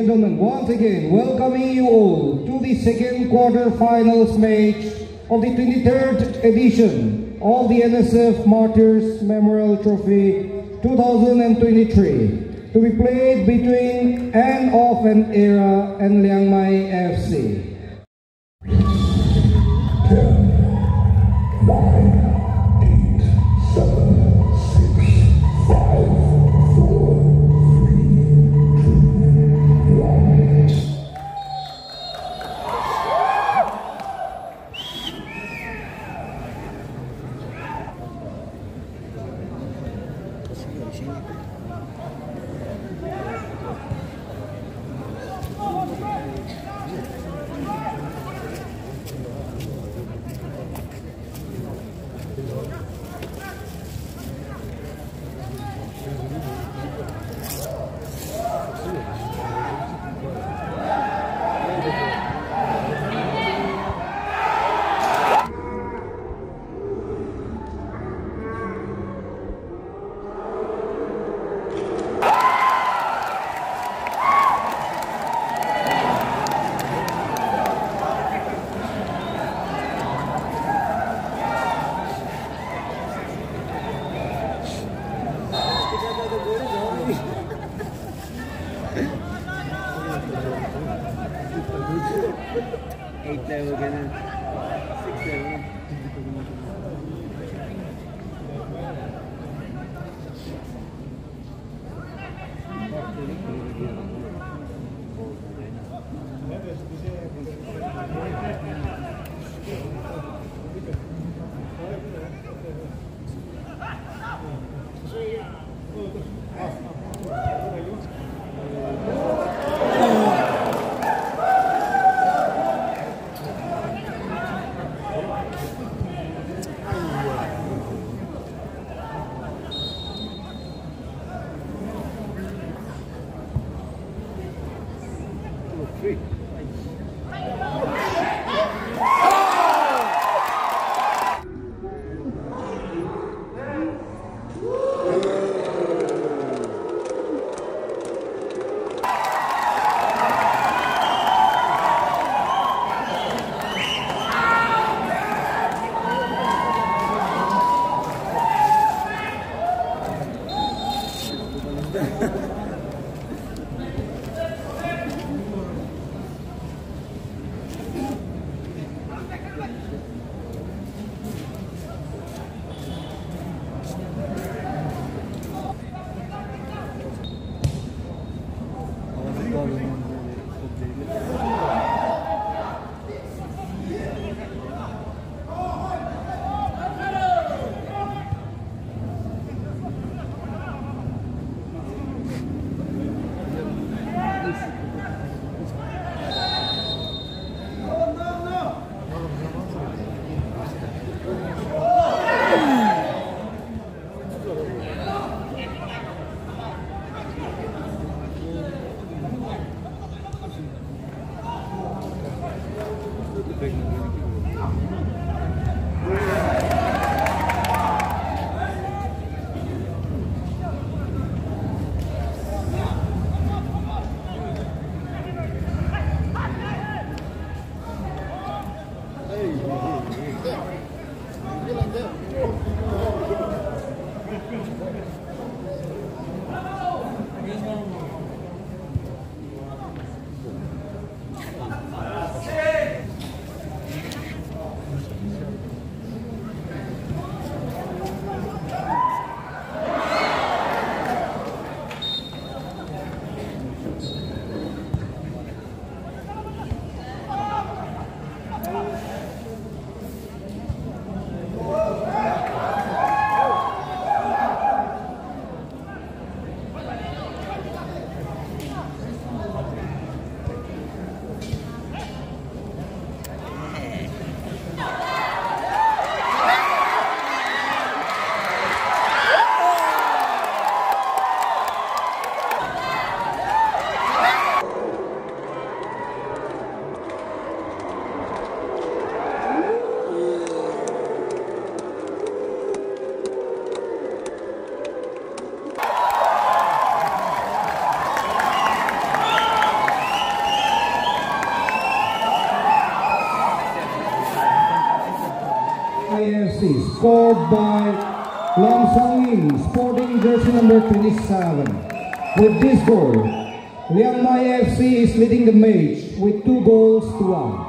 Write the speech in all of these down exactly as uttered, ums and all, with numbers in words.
gentlemen, once again, welcoming you all to the second quarter-finals match of the twenty-third edition of the N S F Martyrs Memorial Trophy two thousand twenty-three, to be played between N S F and Era and Liangmai F C. ten, nine, eight, seven, six, five, four, three, two, one. Eight level again, six level. Liangmai F C, scored by Lam Sang-in, sporting jersey number twenty-seven. With this goal, Liangmai F C is leading the match with two goals to one.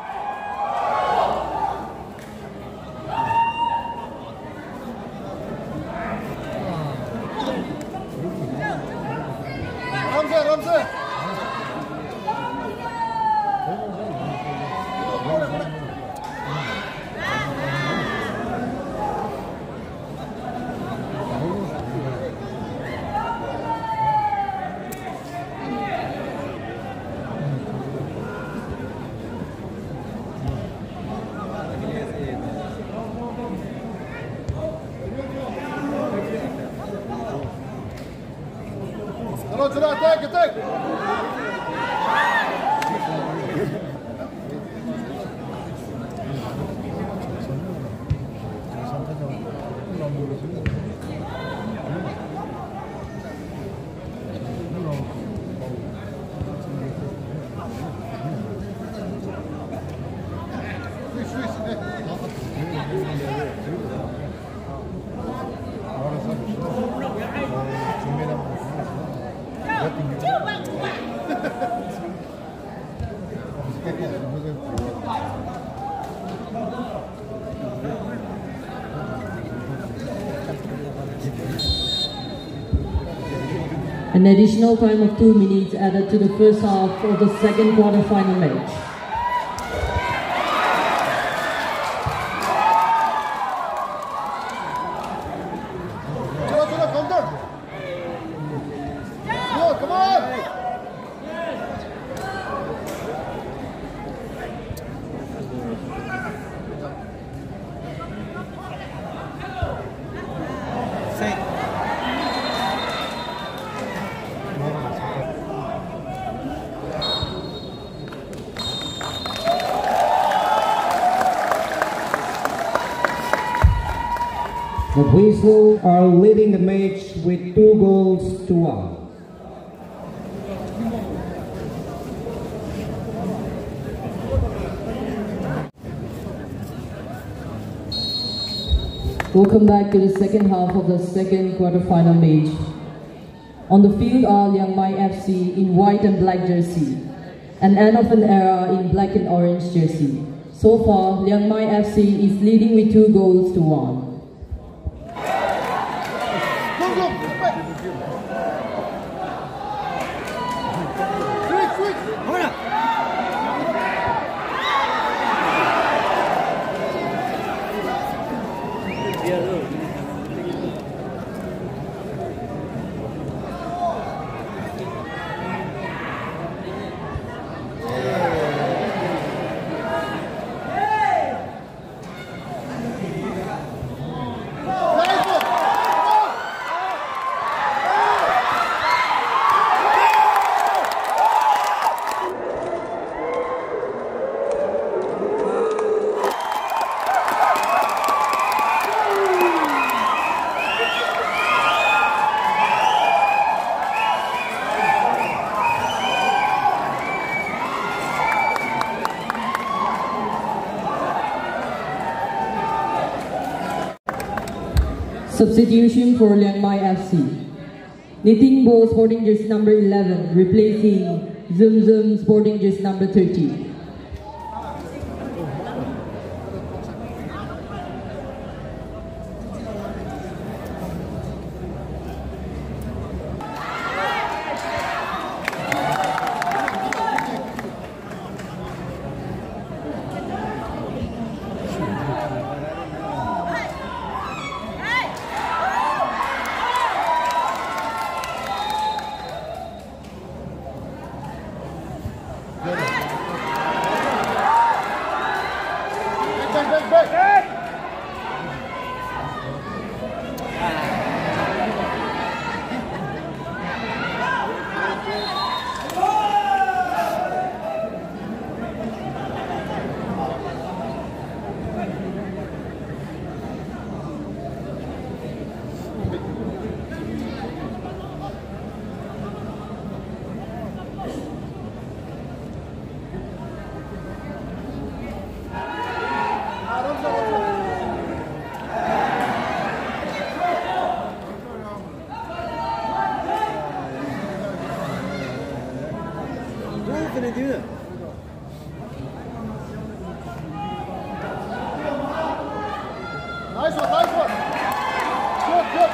Attack, attack! An additional time of two minutes added to the first half of the second quarter-final match. Come on! The Whistle are leading the match with two goals to one. Welcome back to the second half of the second quarter-final match. On the field are Liangmai F C in white and black jersey, and End of an Era in black and orange jersey. So far, Liangmai F C is leading with two goals to one. Substitution for Liangmai F C. Nitin Bo, sporting jersey number eleven, replacing Zum Zum, sporting jersey number thirty. Aram Nice one, nice one. Good, good.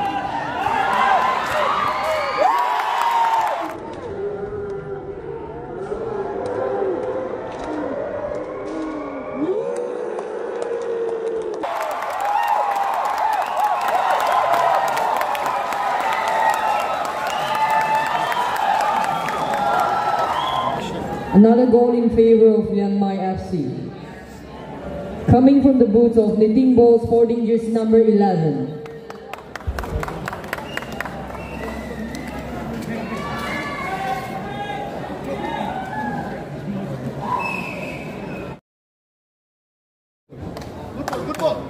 Another goal in favor of Liangmai F C. Coming from the boots of Knitting Ball sporting jersey number eleven. Good ball, good ball.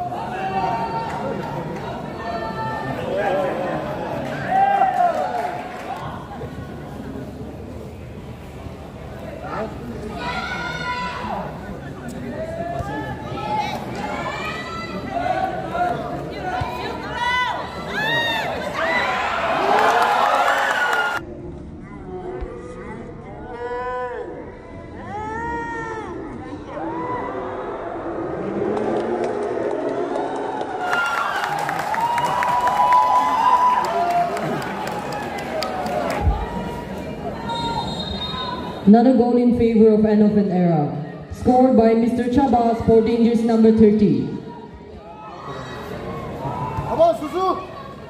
Another goal in favor of N S F Era, scored by Mister Chaba, sporting jersey number thirty. Come on, Suzu.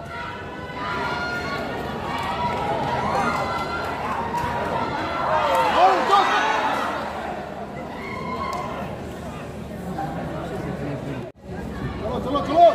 Come on, come on.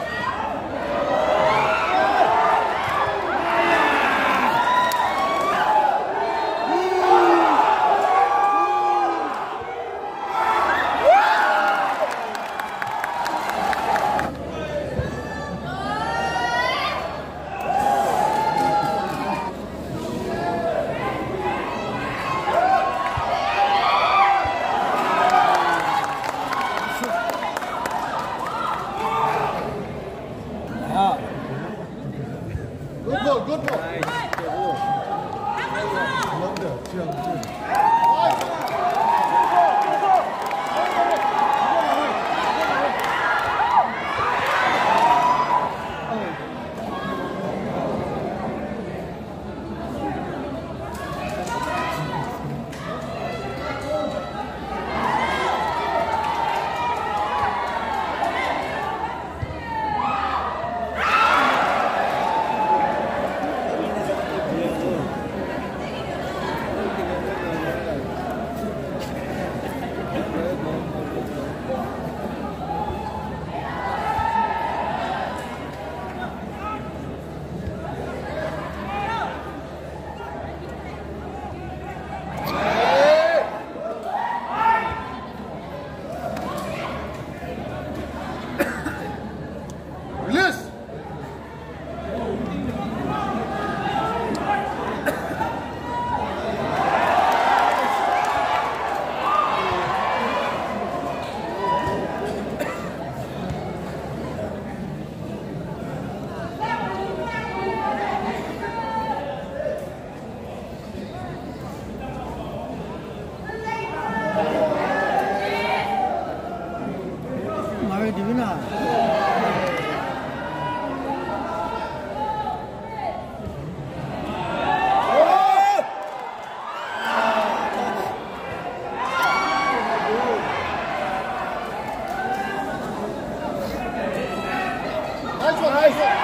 Good ball, good ball. Release. Mari di mana? Nice one, nice one.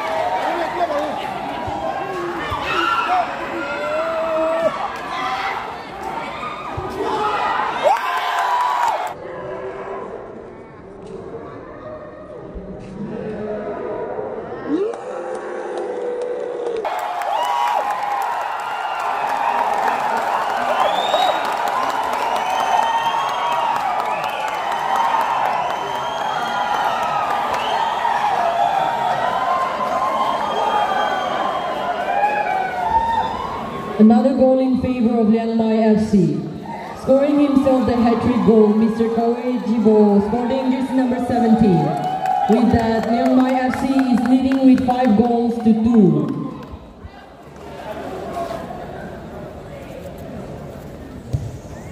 Another goal in favor of Liangmai F C. Scoring himself the hat-trick goal, Mister Kawe Jibo, sporting jersey number seventeen. With that, Liangmai F C is leading with five goals to two.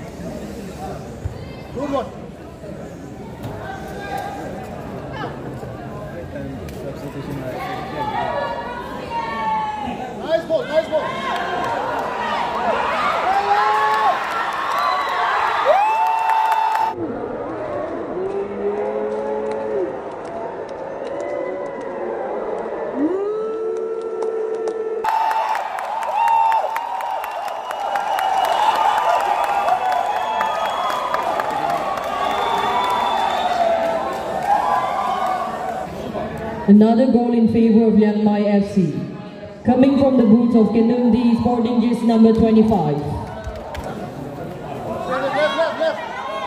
Good one. Another goal in favor of Liangmai F C. Coming from the boots of Kinundi Sporting jersey number twenty-five. Left, left, left.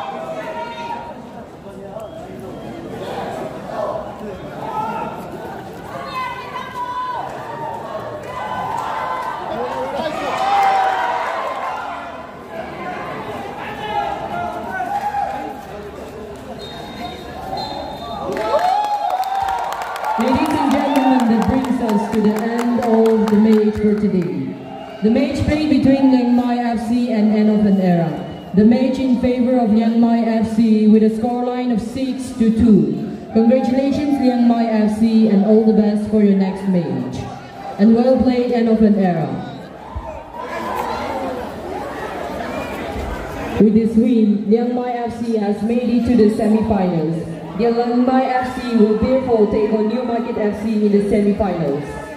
Ladies and gentlemen, that brings us to the end of the match for today. The match played between Liangmai F C and N S F Era. The match in favor of Liangmai F C with a scoreline of six to two. Congratulations Liangmai F C and all the best for your next match. And well played N S F Era. With this win, Liangmai F C has made it to the semi-finals. The Liangmai F C will therefore take on Newmarket F C in the semi-finals.